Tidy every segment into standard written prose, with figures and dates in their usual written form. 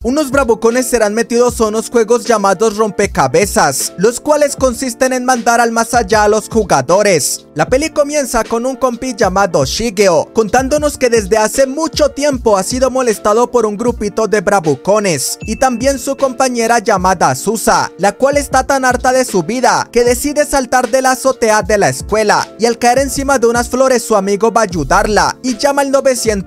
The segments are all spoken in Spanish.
Unos bravucones serán metidos a unos juegos llamados rompecabezas, los cuales consisten en mandar al más allá a los jugadores. La peli comienza con un compi llamado Shigeo, contándonos que desde hace mucho tiempo ha sido molestado por un grupito de bravucones, y también su compañera llamada Azusa, la cual está tan harta de su vida que decide saltar de la azotea de la escuela, y al caer encima de unas flores su amigo va a ayudarla y llama al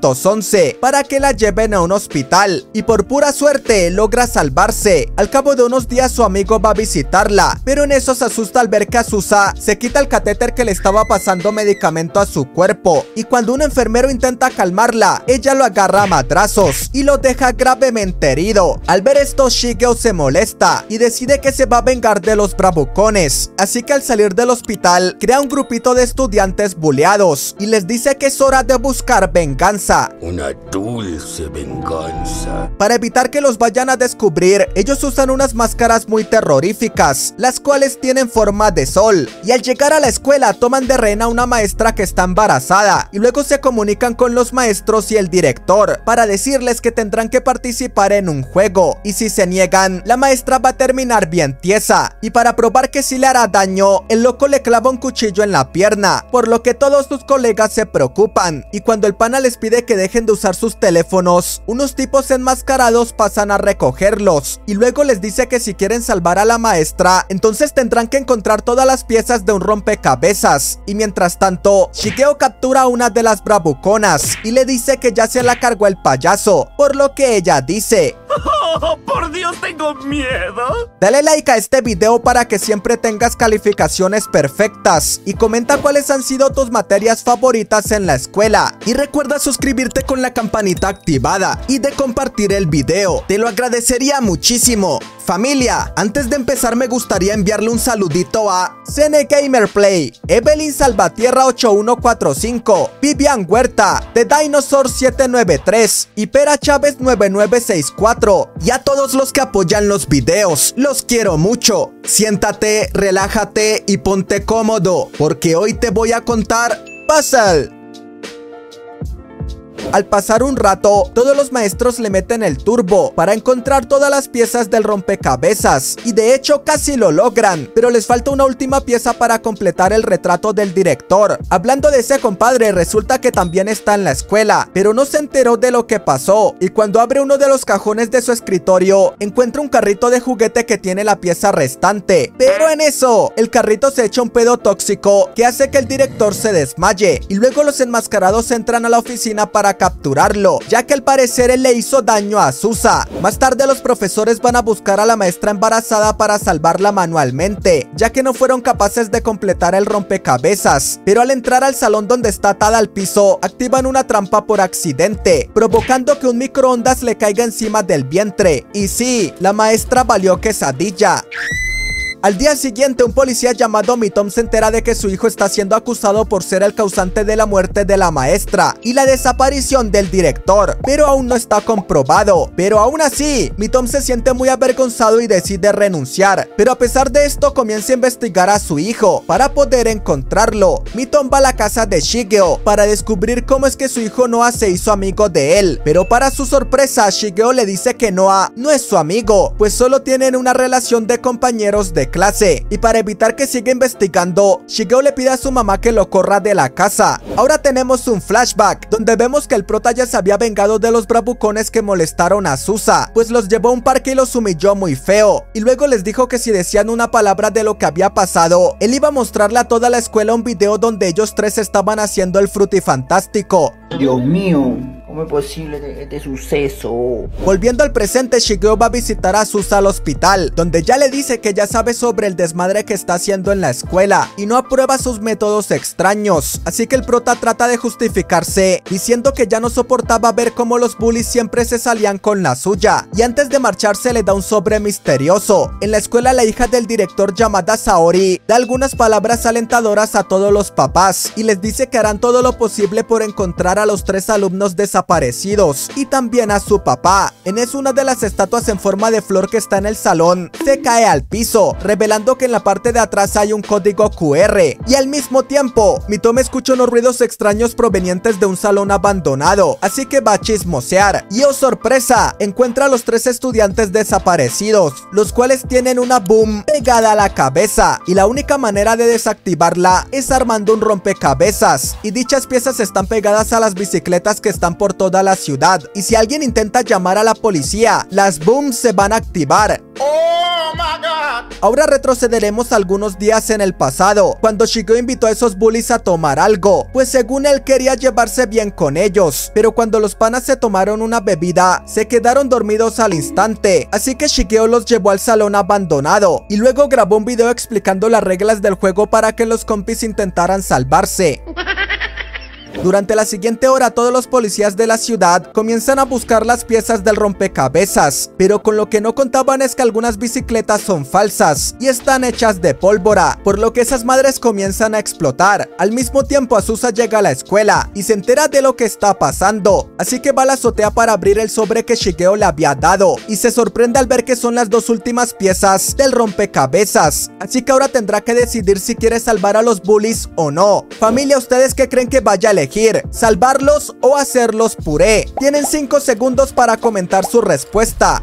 911 para que la lleven a un hospital, y por pura suerte logra salvarse. Al cabo de unos días su amigo va a visitarla, pero en eso se asusta al ver que Azusa se quita el catéter que le estaba pasando medicamento a su cuerpo, y cuando un enfermero intenta calmarla, ella lo agarra a madrazos y lo deja gravemente herido. Al ver esto, Shigeo se molesta y decide que se va a vengar de los bravucones, así que al salir del hospital crea un grupito de estudiantes buleados y les dice que es hora de buscar venganza. Una dulce venganza. Para evitar que los vayan a descubrir, ellos usan unas máscaras muy terroríficas, las cuales tienen forma de sol, y al llegar a la escuela toman de rehén a una maestra que está embarazada, y luego se comunican con los maestros y el director para decirles que tendrán que participar en un juego, y si se niegan, la maestra va a terminar bien tiesa, y para probar que sí le hará daño, el loco le clava un cuchillo en la pierna, por lo que todos sus colegas se preocupan, y cuando el pana les pide que dejen de usar sus teléfonos, unos tipos enmascarados pasan a recogerlos, y luego les dice que si quieren salvar a la maestra, entonces tendrán que encontrar todas las piezas de un rompecabezas, y mientras tanto, Shigeo captura a una de las bravuconas, y le dice que ya se la cargó el payaso, por lo que ella dice: ¡Oh, por Dios, tengo miedo! Dale like a este video para que siempre tengas calificaciones perfectas, y comenta cuáles han sido tus materias favoritas en la escuela, y recuerda suscribirte con la campanita activada y de compartir el video, te lo agradecería muchísimo. Familia, antes de empezar me gustaría enviarle un saludito a Cene Gamer Play, Evelyn Salvatierra 8145, Vivian Huerta, The Dinosaur 793 y Pera Chávez 9964, y a todos los que apoyan los videos, los quiero mucho. Siéntate, relájate y ponte cómodo, porque hoy te voy a contar Puzzle. Al pasar un rato, todos los maestros le meten el turbo para encontrar todas las piezas del rompecabezas, y de hecho casi lo logran, pero les falta una última pieza para completar el retrato del director. Hablando de ese compadre, resulta que también está en la escuela, pero no se enteró de lo que pasó, y cuando abre uno de los cajones de su escritorio, encuentra un carrito de juguete que tiene la pieza restante, pero en eso, el carrito se echa un pedo tóxico que hace que el director se desmaye, y luego los enmascarados entran a la oficina para capturarlo, ya que al parecer él le hizo daño a Azusa. Más tarde los profesores van a buscar a la maestra embarazada para salvarla manualmente, ya que no fueron capaces de completar el rompecabezas, pero al entrar al salón donde está atada al piso, activan una trampa por accidente, provocando que un microondas le caiga encima del vientre, y sí, la maestra valió quesadilla. Al día siguiente, un policía llamado Mitom se entera de que su hijo está siendo acusado por ser el causante de la muerte de la maestra y la desaparición del director, pero aún no está comprobado. Pero aún así, Mitom se siente muy avergonzado y decide renunciar, pero a pesar de esto comienza a investigar a su hijo para poder encontrarlo. Mitom va a la casa de Shigeo para descubrir cómo es que su hijo Noah se hizo amigo de él, pero para su sorpresa, Shigeo le dice que Noah no es su amigo, pues solo tienen una relación de compañeros de clase, y para evitar que siga investigando, Shigeo le pide a su mamá que lo corra de la casa. Ahora tenemos un flashback donde vemos que el prota ya se había vengado de los bravucones que molestaron a Azusa, pues los llevó a un parque y los humilló muy feo, y luego les dijo que si decían una palabra de lo que había pasado, él iba a mostrarle a toda la escuela un video donde ellos tres estaban haciendo el frutifantástico. Dios mío, ¿cómo es posible este suceso? Volviendo al presente, Shigeo va a visitar a Azusa al hospital, donde ya le dice que ya sabe sobre el desmadre que está haciendo en la escuela y no aprueba sus métodos extraños, así que el prota trata de justificarse diciendo que ya no soportaba ver cómo los bullies siempre se salían con la suya, y antes de marcharse le da un sobre misterioso. En la escuela, la hija del director llamada Saori da algunas palabras alentadoras a todos los papás y les dice que harán todo lo posible por encontrar a los 3 alumnos desaparecidos desaparecidos y también a su papá. En eso, una de las estatuas en forma de flor que está en el salón se cae al piso, revelando que en la parte de atrás hay un código QR, y al mismo tiempo Mitome escucha unos ruidos extraños provenientes de un salón abandonado, así que va a chismosear y, oh sorpresa, encuentra a los 3 estudiantes desaparecidos, los cuales tienen una boom pegada a la cabeza, y la única manera de desactivarla es armando un rompecabezas, y dichas piezas están pegadas a las bicicletas que están por toda la ciudad, y si alguien intenta llamar a la policía, las booms se van a activar. ¡Oh, my God! Ahora retrocederemos algunos días en el pasado, cuando Shigeo invitó a esos bullies a tomar algo, pues según él quería llevarse bien con ellos, pero cuando los panas se tomaron una bebida, se quedaron dormidos al instante, así que Shigeo los llevó al salón abandonado, y luego grabó un video explicando las reglas del juego para que los compis intentaran salvarse. Durante la siguiente hora, todos los policías de la ciudad comienzan a buscar las piezas del rompecabezas, pero con lo que no contaban es que algunas bicicletas son falsas y están hechas de pólvora, por lo que esas madres comienzan a explotar. Al mismo tiempo, Azusa llega a la escuela y se entera de lo que está pasando, así que va a la azotea para abrir el sobre que Shigeo le había dado, y se sorprende al ver que son las 2 últimas piezas del rompecabezas, así que ahora tendrá que decidir si quiere salvar a los bullies o no. Familia, ¿ustedes qué creen que vaya a elegir? ¿Salvarlos o hacerlos puré? Tienen 5 segundos para comentar su respuesta.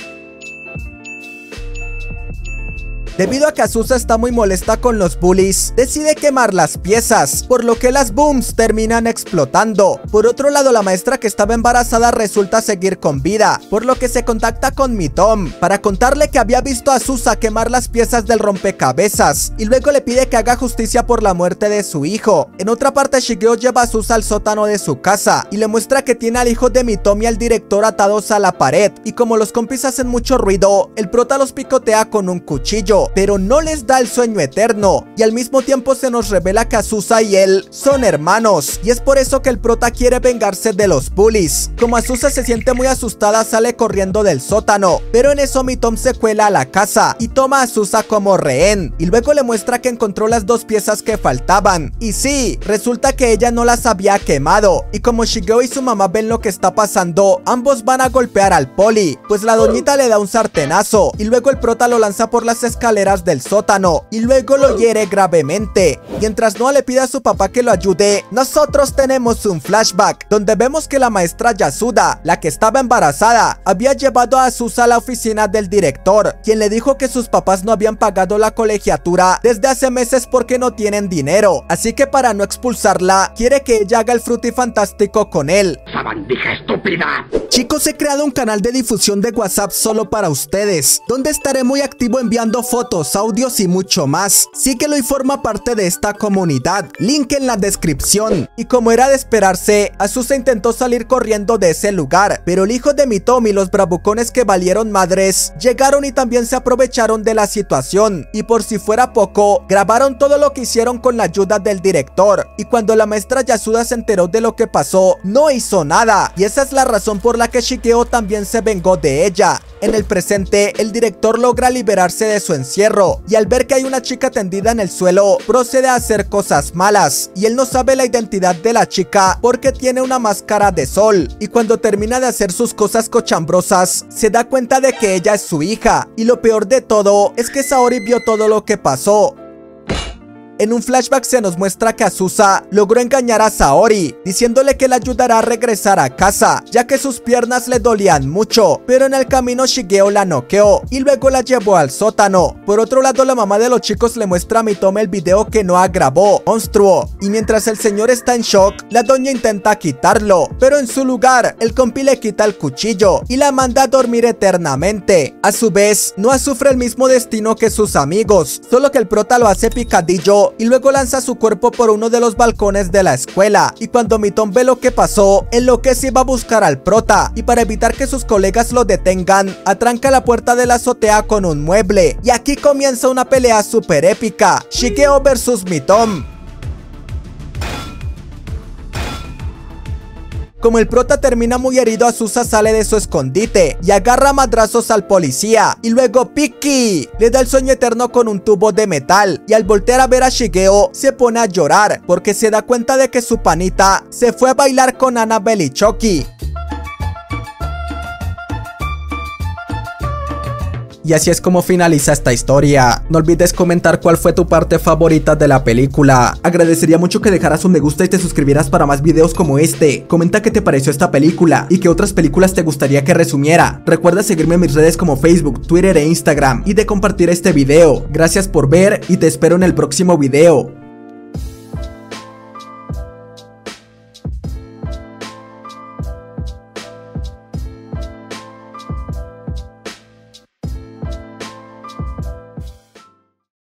Debido a que Azusa está muy molesta con los bullies, decide quemar las piezas, por lo que las booms terminan explotando. Por otro lado, la maestra que estaba embarazada resulta seguir con vida, por lo que se contacta con Mitome para contarle que había visto a Azusa quemar las piezas del rompecabezas, y luego le pide que haga justicia por la muerte de su hijo. En otra parte, Shigeo lleva a Azusa al sótano de su casa y le muestra que tiene al hijo de Mitome y al director atados a la pared, y como los compis hacen mucho ruido, el prota los picotea con un cuchillo, pero no les da el sueño eterno, y al mismo tiempo se nos revela que Azusa y él son hermanos, y es por eso que el prota quiere vengarse de los bullies. Como Azusa se siente muy asustada, sale corriendo del sótano, pero en eso Mitome se cuela a la casa y toma a Azusa como rehén, y luego le muestra que encontró las 2 piezas que faltaban, y sí, resulta que ella no las había quemado, y como Shigeo y su mamá ven lo que está pasando, ambos van a golpear al poli, pues la doñita le da un sartenazo, y luego el prota lo lanza por las escaleras del sótano y luego lo hiere gravemente. Mientras Noa le pide a su papá que lo ayude, nosotros tenemos un flashback donde vemos que la maestra Yasuda, la que estaba embarazada, había llevado a Azusa a la oficina del director, quien le dijo que sus papás no habían pagado la colegiatura desde hace meses porque no tienen dinero, así que para no expulsarla, quiere que ella haga el frutifantástico con él. ¡Sabandija estúpida! Chicos, he creado un canal de difusión de WhatsApp solo para ustedes, donde estaré muy activo enviando fotos, audios y mucho más. Síguelo y forma parte de esta comunidad, link en la descripción. Y como era de esperarse, Azusa intentó salir corriendo de ese lugar, pero el hijo de Mitome y los bravucones que valieron madres llegaron y también se aprovecharon de la situación, y por si fuera poco, grabaron todo lo que hicieron con la ayuda del director, y cuando la maestra Yasuda se enteró de lo que pasó, no hizo nada, y esa es la razón por la que Shigeo también se vengó de ella. En el presente, el director logra liberarse de su encierro, y al ver que hay una chica tendida en el suelo, procede a hacer cosas malas, y él no sabe la identidad de la chica porque tiene una máscara de sol, y cuando termina de hacer sus cosas cochambrosas, se da cuenta de que ella es su hija, y lo peor de todo es que Saori vio todo lo que pasó. En un flashback se nos muestra que Azusa logró engañar a Saori, diciéndole que le ayudará a regresar a casa, ya que sus piernas le dolían mucho, pero en el camino Shigeo la noqueó y luego la llevó al sótano. Por otro lado, la mamá de los chicos le muestra a Mitome el video que Noa grabó, monstruo, y mientras el señor está en shock, la doña intenta quitarlo, pero en su lugar, el compi le quita el cuchillo y la manda a dormir eternamente. A su vez, Noa sufre el mismo destino que sus amigos, solo que el prota lo hace picadillo y luego lanza su cuerpo por uno de los balcones de la escuela, y cuando Mitome ve lo que pasó, enloquece y va a buscar al prota, y para evitar que sus colegas lo detengan, atranca la puerta de la azotea con un mueble, y aquí comienza una pelea súper épica, Shigeo versus Mitome. Como el prota termina muy herido, Azusa sale de su escondite y agarra a madrazos al policía, y luego Piki le da el sueño eterno con un tubo de metal, y al voltear a ver a Shigeo se pone a llorar porque se da cuenta de que su panita se fue a bailar con Annabelle y Chucky. Y así es como finaliza esta historia. No olvides comentar cuál fue tu parte favorita de la película. Agradecería mucho que dejaras un me gusta y te suscribieras para más videos como este. Comenta qué te pareció esta película y qué otras películas te gustaría que resumiera. Recuerda seguirme en mis redes como Facebook, Twitter e Instagram y de compartir este video. Gracias por ver y te espero en el próximo video.